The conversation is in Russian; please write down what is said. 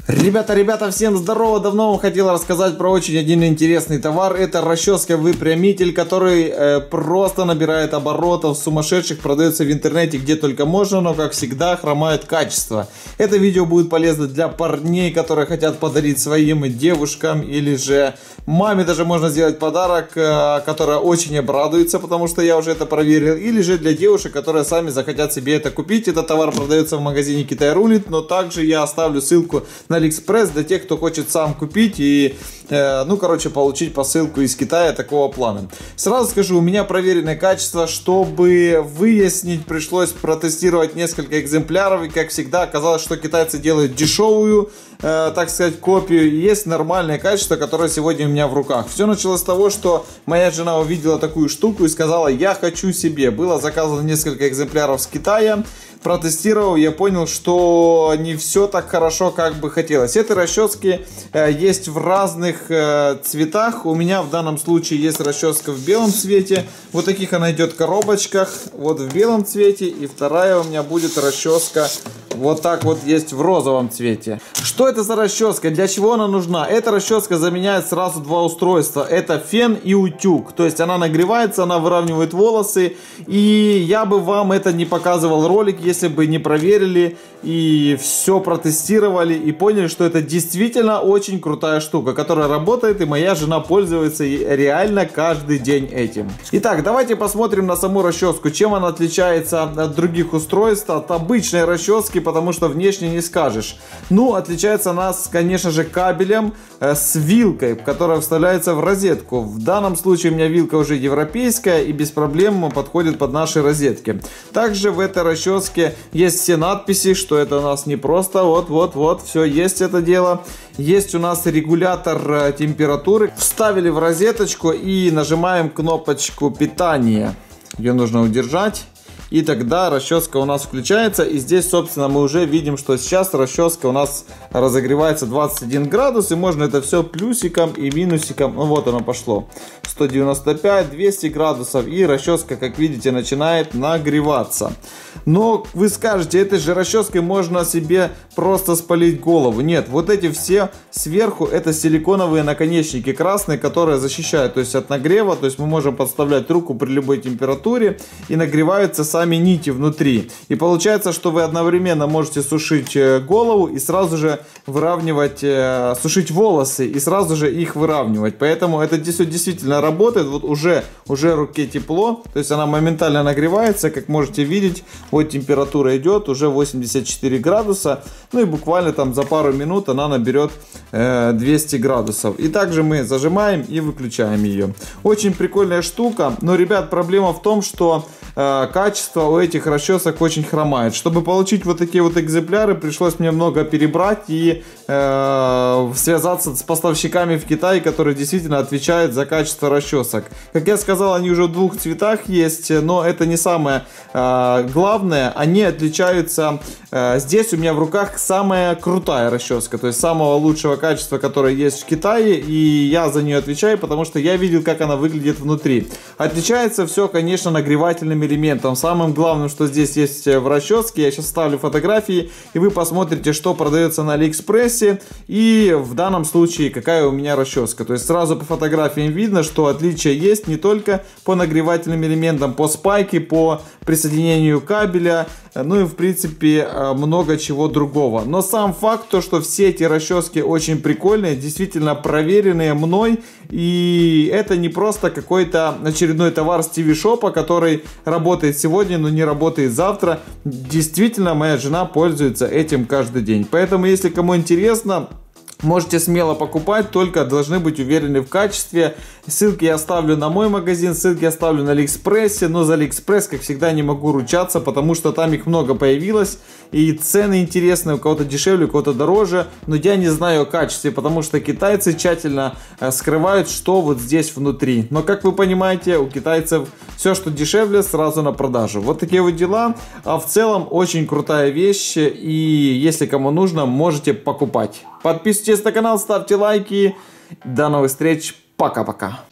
Ребята, всем здорово! Давно вам хотел рассказать про очень один интересный товар. Это расческа-выпрямитель, который просто набирает оборотов сумасшедших, продается в интернете где только можно, но как всегда хромает качество. Это видео будет полезно для парней, которые хотят подарить своим девушкам или же маме даже можно сделать подарок, которая очень обрадуется, потому что я уже это проверил, или же для девушек, которые сами захотят себе это купить. Этот товар продается в магазине Китай Рулит, но также я оставлю ссылку на Алиэкспресс для тех, кто хочет сам купить и, получить посылку из Китая такого плана. Сразу скажу, у меня проверенное качество. Чтобы выяснить, пришлось протестировать несколько экземпляров, и как всегда оказалось, что китайцы делают дешевую, так сказать, копию, и есть нормальное качество, которое сегодня у меня в руках. Все началось с того, что моя жена увидела такую штуку и сказала: я хочу себе. Было заказано несколько экземпляров с Китая. Протестировал, я понял, что не все так хорошо, как бы хотелось. Эти расчески есть в разных цветах. У меня в данном случае есть расческа в белом цвете. Вот таких она идет в коробочках. Вот в белом цвете. И вторая у меня будет расческа вот так вот есть в розовом цвете. Что это за расческа? Для чего она нужна? Эта расческа заменяет сразу два устройства. Это фен и утюг. То есть она нагревается, она выравнивает волосы. И я бы вам это не показывал ролик, если бы не проверили и все протестировали и поняли, что это действительно очень крутая штука, которая работает, и моя жена пользуется реально каждый день этим. Итак, давайте посмотрим на саму расческу. Чем она отличается от других устройств, от обычной расчески, потому что внешне не скажешь. Ну, отличается она, конечно же, кабелем с вилкой, которая вставляется в розетку. В данном случае у меня вилка уже европейская и без проблем подходит под наши розетки. Также в этой расческе есть все надписи, что это у нас не просто вот, все есть это дело. Есть у нас регулятор температуры. Вставили в розеточку и нажимаем кнопочку питания. Ее нужно удержать. И тогда расческа у нас включается. И здесь, собственно, мы уже видим, что сейчас расческа у нас разогревается 21 градус. И можно это все плюсиком и минусиком. Ну вот оно пошло. 195, 200 градусов. И расческа, как видите, начинает нагреваться. Но вы скажете, этой же расческой можно себе просто спалить голову. Нет, вот эти все сверху это силиконовые наконечники красные, которые защищают, то есть от нагрева. То есть мы можем подставлять руку при любой температуре и нагреваются сами нити внутри. И получается, что вы одновременно можете сушить голову и сразу же выравнивать, сушить волосы и сразу же их выравнивать. Поэтому это действительно работает. Вот уже руке тепло, то есть она моментально нагревается, как можете видеть. Вот температура идет, уже 84 градуса. Ну и буквально там за пару минут она наберет 200 градусов. И также мы зажимаем и выключаем ее. Очень прикольная штука. Но, ребят, проблема в том, что качество у этих расчесок очень хромает. Чтобы получить вот такие вот экземпляры, пришлось мне много перебрать и связаться с поставщиками в Китае, которые действительно отвечают за качество расчесок. Как я сказал, они уже в двух цветах есть, но это не самое главное. Они отличаются. Здесь у меня в руках самая крутая расческа, то есть самого лучшего качества, которое есть в Китае, и я за нее отвечаю, потому что я видел, как она выглядит внутри. Отличается все, конечно, нагревательным элементом. Самым главным, что здесь есть в расческе, я сейчас ставлю фотографии, и вы посмотрите, что продается на Алиэкспрессе, и в данном случае какая у меня расческа. То есть сразу по фотографиям видно, что отличие есть не только по нагревательным элементам, по спайке, по присоединению кабеля, ну и в принципе много чего другого. Но сам факт, то, что все эти расчески очень прикольные, действительно проверенные мной, и это не просто какой-то очередной товар с ТВ-шопа, который работает сегодня, но не работает завтра. Действительно, моя жена пользуется этим каждый день. Поэтому, если кому интересно, можете смело покупать, только должны быть уверены в качестве. Ссылки я оставлю на мой магазин, ссылки я оставлю на Алиэкспрессе. Но за Алиэкспресс, как всегда, не могу ручаться, потому что там их много появилось. И цены интересные, у кого-то дешевле, у кого-то дороже. Но я не знаю о качестве, потому что китайцы тщательно скрывают, что вот здесь внутри. Но, как вы понимаете, у китайцев все, что дешевле, сразу на продажу. Вот такие вот дела. А в целом, очень крутая вещь. И если кому нужно, можете покупать. Подписывайтесь на канал, ставьте лайки. До новых встреч. Пока-пока.